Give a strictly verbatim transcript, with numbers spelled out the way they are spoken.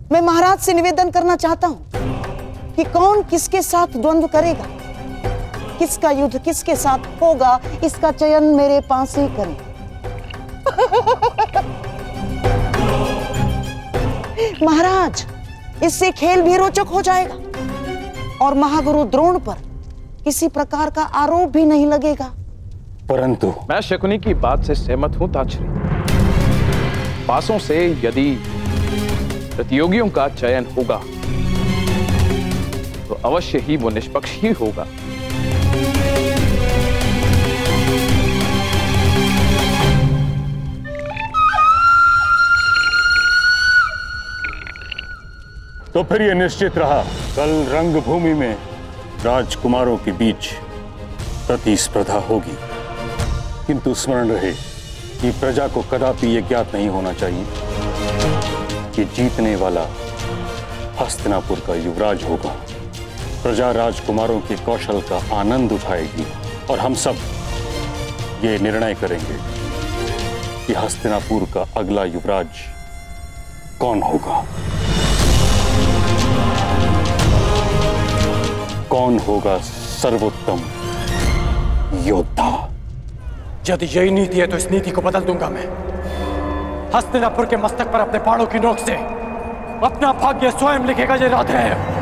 मैं महाराज से निवेदन करना चाहता हूं कि कौन किसके साथ द्वंद्व करेगा, किसका युद्ध किसके साथ होगा, इसका चयन मेरे पास ही करें। महाराज, इससे खेल भी रोचक हो जाएगा और महागुरु द्रोण पर किसी प्रकार का आरोप भी नहीं लगेगा। परंतु मैं शकुनी की बात से सहमत हूं ताचरी। पासों से यदि प्रतियोगियों का चयन होगा तो अवश्य ही वो निष्पक्ष ही होगा। तो फिर यह निश्चित रहा, कल रंगभूमि में राजकुमारों के बीच प्रतिस्पर्धा होगी। किंतु स्मरण रहे कि प्रजा को कदापि यह ज्ञात नहीं होना चाहिए कि जीतने वाला हस्तिनापुर का युवराज होगा। प्रजा राजकुमारों के कौशल का आनंद उठाएगी और हम सब ये निर्णय करेंगे कि हस्तिनापुर का अगला युवराज कौन होगा, कौन होगा सर्वोत्तम योद्धा। यदि यही नीति है तो इस नीति को बदल दूंगा मैं। हस्तिनापुर के मस्तक पर अपने बाणों की नोक से अपना भाग्य स्वयं लिखेगा ये राधेय।